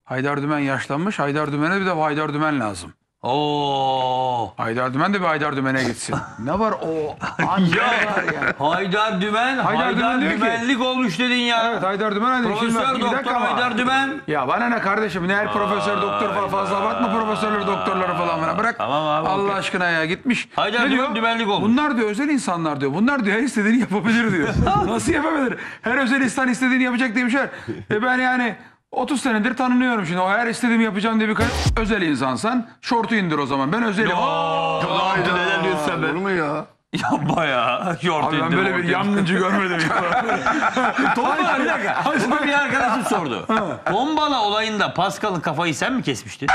Haydar Dümen yaşlanmış. Haydar Dümen'e bir de Haydar Dümen lazım. Oo. Haydar Dümen de bir Haydar Dümen'e gitsin. Ne var o? Anca var yani. Haydar Dümen, Haydar Dümen diyor ki- Dümenlik olmuş dedin ya. Evet Haydar Dümen hadi. Şimdi bak, Profesör bir dakika Doktor ama. Haydar Dümen. Ya bana ne kardeşim, ne her profesör doktor falan, fazla bakma profesörleri doktorları falan bana bırak. Tamam abi, Allah okey. aşkına ya, gitmiş. Haydar Ne Dümen diyor? dümenlik olmuş. Bunlar diyor özel insanlar diyor. Bunlar diyor her istediğini yapabilir diyor. Nasıl yapabilir? Her özel insan istediğini yapacak diye bir şey var. Ben yani 30 senedir tanınıyorum şimdi. O her istediğimi yapacağım diye bir özel insansan şortu indir o zaman. Ben özelim. Neler diyorsun sen be? Olur mu ya? Yapma ya. Abi ben böyle bir yangıncı görmedim. Tombala bir dakika. Bunu bir arkadaşım sordu. Tombala olayında Pascal'ın kafayı sen mi kesmiştin?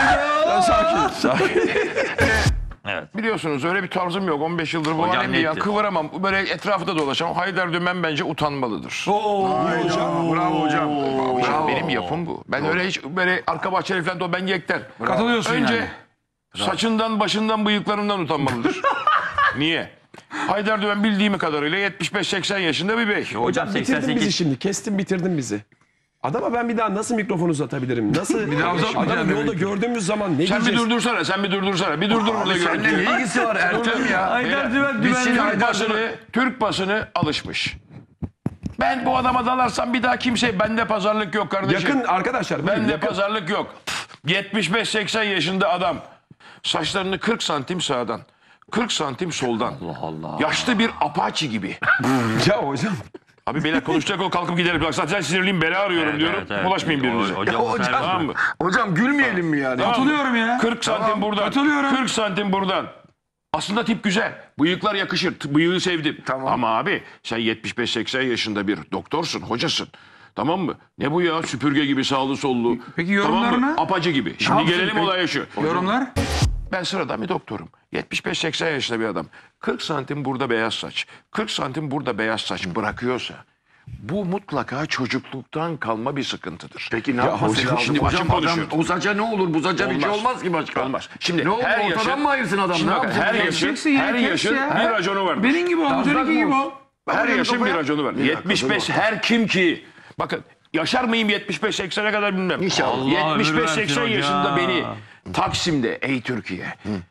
Sakin. Evet. Biliyorsunuz öyle bir tarzım yok. 15 yıldır bu Hocam halimde ya. netti. Kıvıramam. Böyle etrafında dolaşamam. Haydar Dümen bence utanmalıdır. Bravo hocam. Bravo. Benim yapım bu. Ben öyle hiç böyle arka bahçeli falan da ben yekten. Katılıyorsun Önce yani. saçından, başından, bıyıklarından utanmalıdır. Niye? Haydar Dümen bildiğim kadarıyla 75-80 yaşında bir bey. Hocam Bitirdin 88. bizi şimdi. Kestin bitirdin bizi. Adama ben bir daha nasıl mikrofonu uzatabilirim? Nasıl? Bir daha uzatmayacaksın Adamı yolda demek ki. gördüğümüz zaman ne Sen bir diyeceğiz? durdursana, sen bir durdursana. Bir durdur burada Seninle ne görüntüyü. ilgisi var Ertem ya? Haydar Dümen Biz şimdi dümenlik. Türk basını alışmış. Ben bu adama dalarsam bir daha kimse, bende pazarlık yok kardeşim. Yakın arkadaşlar. buyurun, Bende yakın. pazarlık yok. 75-80 yaşında adam. Saçlarını 40 santim sağdan, 40 santim soldan. Allah Allah. Yaşlı bir Apache gibi. Ya hocam. Abi beyler konuşacak o, kalkıp gidelim. Bak zaten sinirliyim, bela arıyorum diyorum. Bulaşmayın birbirinize. Hocam, Tamam mı? Hocam gülmeyelim mi yani? Katılıyorum ya. 40 santim buradan. katılıyorum. 40 santim buradan. Aslında tip güzel. Bıyıklar yakışır. Bıyığı sevdim. Tamam. Ama abi sen 75-80 yaşında bir doktorsun, hocasın. Tamam mı? Ne bu ya? Süpürge gibi sağlı sollu. Peki Tamam mı? yorumlarına? Apacı gibi. Şimdi yapsın gelelim peki? olaya şu. Yorumlar? Ben sıradan bir doktorum. 75-80 yaşında bir adam. 40 santim burada beyaz saç. 40 santim burada beyaz saç bırakıyorsa bu mutlaka çocukluktan kalma bir sıkıntıdır. Peki ne Ya yapması hocam, lazım? şimdi Hocam açık konuşuyorum. adam o saça ne olur? Bu saça bir şey Olmaz. olmaz ki başka. Olmaz. Şimdi Ne olur, her ortadan yaşın, mı ayırsın adam? Şimdi Ne bakın, yapsın? her Keseceksin yaşın, ya, her kes yaşın ya. bir raconu vardır. Benim gibi ol, Tazlak seninki gibi mı ol. Her yaşın bir kafaya. raconu var. Bir dakika, 75 dur her kim ki. Bakın yaşar mıyım 75-80'e kadar bilmem. İnşallah. Allah ömür versin 75-80 hocam. yaşında beni Taksim'de ey Türkiye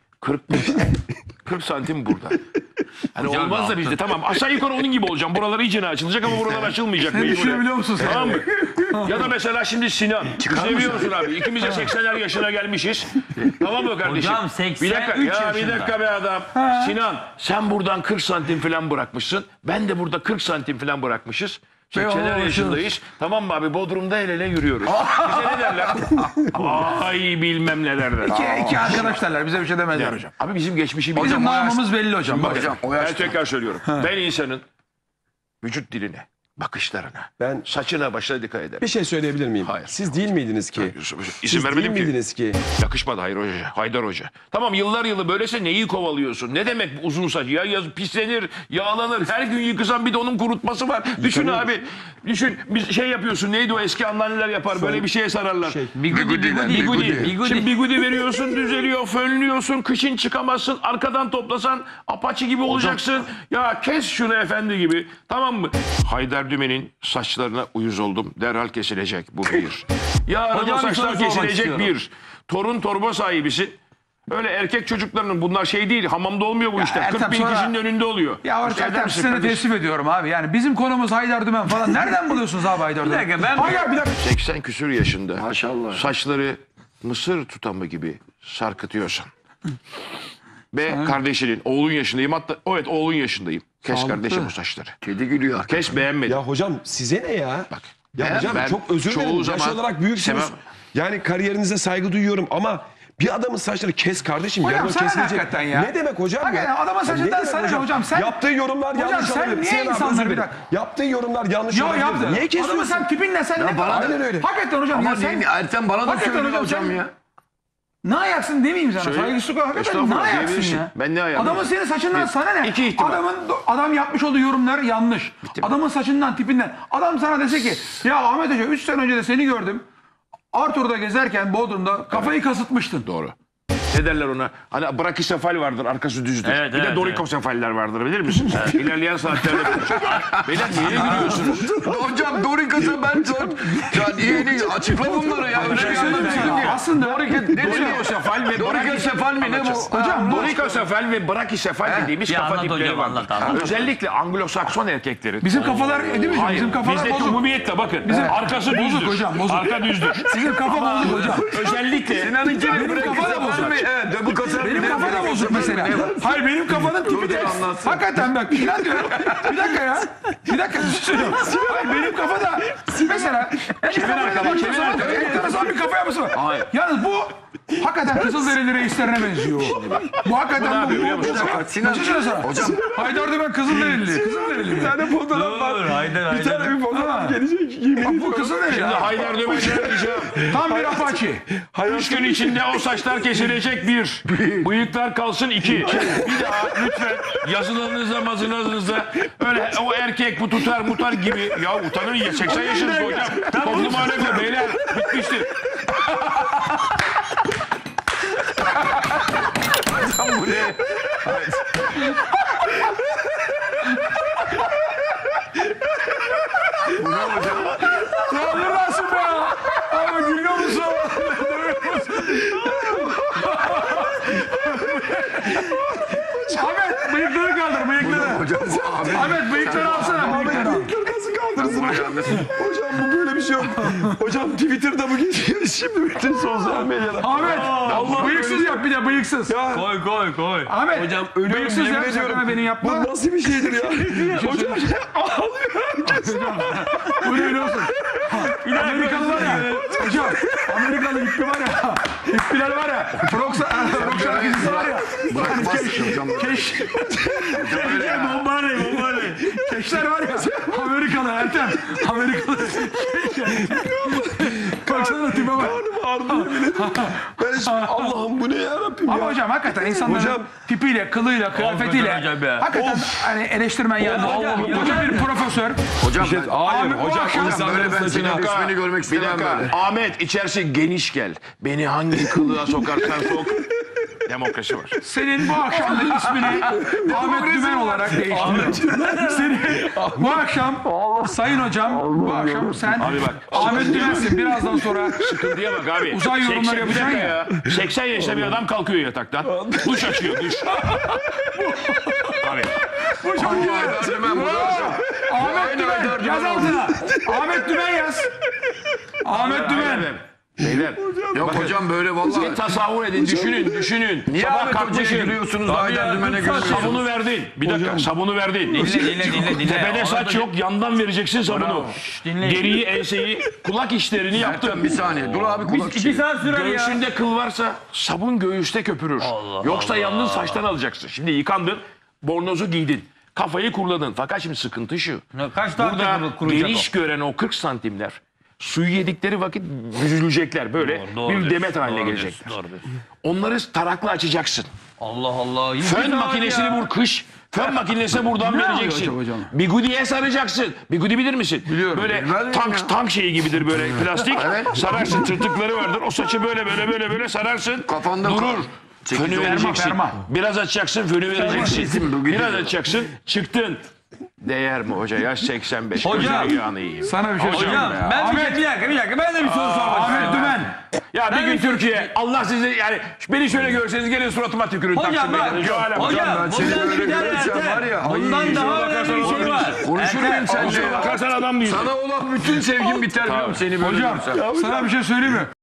40 santim burada. Hani Hocam olmaz da ne bizde tamam aşağı yukarı onun gibi olacağım. Buralar iyice açılacak ama buralar açılmayacak. Ne mecburen. düşünebiliyor musun sen? Tamam mı? Ya da mesela şimdi Sinan. Seviyor musun abi? İkimiz de 80'ler yaşına gelmişiz. Tamam mı kardeşim? Hocam, Bir dakika 83 ya bir yaşında. dakika be adam. Sinan sen buradan 40 santim falan bırakmışsın. Ben de burada 40 santim falan bırakmışız. 80'ler yaşındayız. Tamam mı abi? Bodrum'da el ele yürüyoruz. Bize ne derler? Ay bilmem ne derler. İki arkadaş derler. Bize bir şey demezler hocam. Abi bizim geçmişi Bizim bilmiyorum. namımız belli hocam. Bak. Hocam, ben tekrar söylüyorum. Ben insanın vücut diline, bakışlarına, Ben- saçına, başına dikkat ederim. Bir şey söyleyebilir miyim? Hayır. Siz değil miydiniz ki? İsim Siz vermedim değil ki. miydiniz ki? Yakışmadı Hayır Hoca, Haydar Hoca. Tamam yıllar yılı böylese neyi kovalıyorsun? Ne demek uzun saç? Ya pislenir, yağlanır. Her gün yıkısan bir de onun kurutması var. Düşün abi. Düşün bir şey yapıyorsun. Neydi o eski anneanneler yapar. Böyle bir şeye sararlar. Bigudi. Şimdi bigudi veriyorsun, düzeliyor, fönlüyorsun, kışın çıkamazsın, arkadan toplasan apaçi gibi olacaksın. Ya kes şunu efendi gibi. Tamam mı? Haydar Dümen'in saçlarına uyuz oldum. Derhal kesilecek. Bu bir. Yarın Hocam o bir soru saçlar sormak kesilecek istiyorum. bir. Torun torba sahibisin. Öyle erkek çocuklarının bunlar şey değil. Hamamda olmuyor bu işler. Ertem 40 bin sonra- kişinin önünde oluyor. Ya Müsaade Ertem misin size kardeşim? teslim ediyorum abi. Yani bizim konumuz Haydar Dümen falan. Nereden buluyorsunuz abi Haydar Dümen? dakika, ben- Hayır bir dakika. 80 küsür yaşında. Maşallah. Saçları mısır tutamı gibi sarkıtıyorsan. Ve kardeşinin, oğlun yaşındayım. Hatta evet oğlun yaşındayım. Kes Sağlıklı. kardeşim bu saçları. Kedi gülüyor arkadaşlar. Kes beğenmedim. Ya hocam size ne ya? Bak. Ya hocam ben çok özür çoğu dilerim. Yaş zaman olarak büyüksünüz. sevmem. Yani kariyerinize saygı duyuyorum ama bir adamın saçları kes kardeşim. Hocam yarın o sana ne kesilecek. hakikaten ya? Ne demek hocam Hakikaten ya? adamın Ya saçından ne demek sana ne hocam? Sen- Yaptığı yorumlar Hocam yanlış sen olabilir. niye Sinan abi, insanları özür bir dilerim. dakika. Yaptığı yorumlar yanlış Yo olabilir. yaptı. Niye kesiyorsun? Adamın sen tipinle sen ne bana- Aynen öyle. Hakikaten hocam Ama ya sen... Ertem bana da Hakikaten söylüyor hocam hocam sen- ya. Ne ayaksın demeyeyim sana. Söyle. Saygısızlık hakikaten ne Estağfurullah, ayaksın diyebilirsin. ya? Ben ne ayağım? Adamın senin saçından sana ne? İki ihtimal. Adam yapmış olduğu yorumlar yanlış. Adamın saçından tipinden. Adam sana dese ki ya Ahmet Hoca 3 sene önce de seni gördüm. Arthur'da gezerken Bodrum'da kafayı kasıtmıştın. Doğru. Ne derler ona? Hani brakisefal vardır, arkası düzdür. Evet, bir de evet, dorikosefaller vardır bilir misin? İlerleyen saatlerde konuşuruz. Beyler niye gülüyorsunuz? Hocam Dorikas'a ben sor. Ya niye açıkla bunları ya. Öyle bir aslında Dorikosefal ve Dorikosefal mi ne bu? Hocam dorikosefal ve brakisefal dediğimiz Ya kafa anlat tipleri hocam, var. anlat, anlat. Özellikle Anglo-Sakson erkeklerin. bizim kafalar değil mi hocam? Hayır, Bizim kafalar bizde bozuk. umumiyetle bakın. Arkası düzdür. Bozuk hocam, bozuk. Arka düzdür. Sizin kafa bozuk hocam. Özellikle Benim kafa da bozuk. Benim kafa da bozuk mesela. Hayır benim kafanın tipi de. Hakikaten bak bir dakika. Bir dakika ya. Bir dakika. Bir şey söyleyeyim. Hayır benim kafa da. Mesela. Çevir arkama. Çevir arkama. Enteresan bir kafa yapısı var. Hayır. Yalnız bu hakikaten Kızılderili reislerine benziyor. Bu hakikaten bu. Sinan hocam. Haydar Dümen Kızılderili. Kızılderili mi? Bir tane fotoğraf var. Haydar. Bir tane bir fotoğraf gelecek. Yemin Bu Kızılderili. Şimdi Haydar Dömen'den diyeceğim. Tam bir apaçi. 3 gün içinde o saçlar kesilecek 1. Bıyıklar kalsın 2. Bir daha lütfen yazılarınızda mazınızda öyle o erkek bu tutar mutar gibi. Ya utanın ya 80 yaşınız hocam. Toplum alaka beyler bitmiştir. Bu ne? Ya dur nasıl be ya? Abi gülüyor musun? Ahmet bıyıkları kaldır bıyıkları. Hocam bu Ahmet. Ahmet bıyıkları alsana bıyıkları al. nasıl kaldırsın hocam? Hocam bu böyle bir şey yok. Hocam Twitter'da bu geçiyor. Şimdi bütün sosyal medyada. Ahmet bıyıksız yap bir de bıyıksız. Koy. Ahmet Hocam ölüyorum bıyıksız yemin yap ediyorum. sakın beni yapma. Bu nasıl bir şeydir ya? Hocam ağlıyor herkes. Bu ne olsun? Amerikalı var ya. Hocam Amerikalı hippi var ya. Hippiler var ya. Rocksa dizisi var ya. Bırakmazsın hocam. Keşler var ya. Amerikalı Ertem. Amerikalı. Baksana tipe bak. Ben hiç Allah'ım bu ne yarabbim Ama ya. hocam hakikaten insanların Hocam. tipiyle, kılıyla, kıyafetiyle hocam ya. hakikaten hani eleştirmen yani. Hocam bir profesör. Hocam ben Hayır Abi, bu hocam akşam- insanların böyle ben saçına. senin ismini görmek Bir istemem dakika. böyle. Ahmet içerisi geniş gel. Beni hangi kılığa sokarsan sok. Demokrasi var. Senin bu akşam da ismini Ahmet Dümen olarak değiştiriyorum. Seni bu akşam Sayın Hocam bu akşam sen Abi bak. Ahmet Dümen'sin. Birazdan sonra Sıkıntıya bak abi. Uzay yorumları 80 yapacaksın bir dakika ya. 80 yaşında bir adam kalkıyor yataktan. Duş açıyor duş. Abi. Haydar Dümen bu da hocam. Ahmet Dümen yaz altına. Ahmet Dümen yaz. Ahmet Dümen. Beyler. Yok hocam böyle vallahi. Bir tasavvur edin, düşünün. Niye Sabah Ahmet Hoca'ya kalkmışsın. gülüyorsunuz da Haydar Dümen'e gülüyorsunuz? Sabunu verdin. Bir dakika sabunu verdin. Dinle. Tepede saç yok, yandan vereceksin sabunu. dinle. Geriyi, enseyi, kulak işlerini yaptın. Ertem bir saniye. Dur abi kulak 2 saat sürer ya. Göğsünde kıl varsa sabun göğüste köpürür. Yoksa yalnız saçtan alacaksın. Şimdi yıkandın, bornozu giydin. Kafayı kurladın. Fakat şimdi sıkıntı şu. Kaç tane Burada kuracak geniş gören o 40 santimler suyu yedikleri vakit büzülecekler. Böyle bir demet haline gelecekler. Onları tarakla açacaksın. Allah. Fön makinesini vur kış. Fön makinesine buradan vereceksin. hocam? Bigudiye saracaksın. Bigudi bilir misin? Biliyorum. Böyle Bilmez miyim ya? tank şeyi gibidir böyle plastik. Sararsın tırtıkları vardır. O saçı böyle sararsın. Kafanda durur. kal. Fönü vereceksin. ferma. Biraz açacaksın, fönü vereceksin. Bizim Bigudi Biraz diyor. açacaksın, çıktın. Değer mi hoca? Yaş 85. Hocam. Koca yağını yiyeyim. Sana bir şey söyleyeyim. Hocam ben bir dakika. Ben de bir soru sormak Ahmet istiyorum. Dümen. Ya bir gün Türkiye, Allah sizi yani beni şöyle görseniz gelin suratıma tükürün. Hocam Taksim bak. Meydanı. Şu hale bak. Hocam ben seni bundan böyle bir tane görürsem var ya, Ertem. Bundan ay, daha şuna önemli bir şey var. Konuşur muyum sence? Şuna bakarsan adam değilsin. Sana olan bütün sevgim biter biliyor musun seni böyle Hocam görsem. sana bir şey söyleyeyim mi?